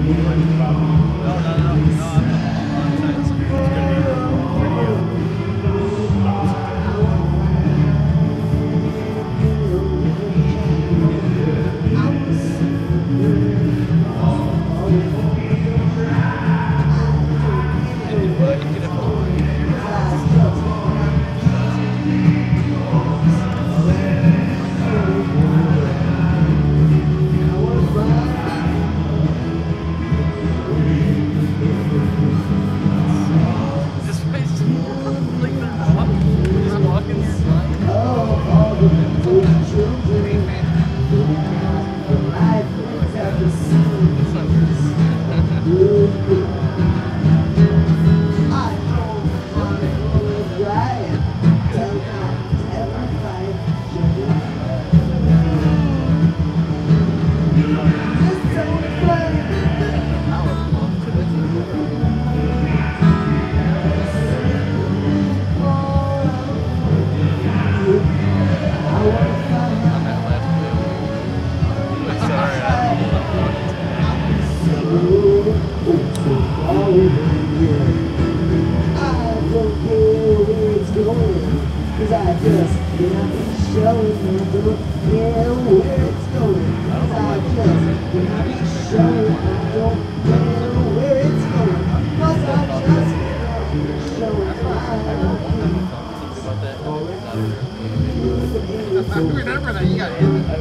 Cause I just cannot be showing you the care where it's going. Cause I just cannot be showing I don't care where it's going. Cause I just cannot be showing I remember that you got hit.